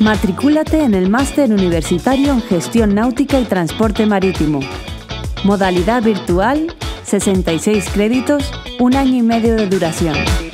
Matricúlate en el Máster Universitario en Gestión Náutica y Transporte Marítimo. Modalidad virtual, 66 créditos, 1 año y medio de duración.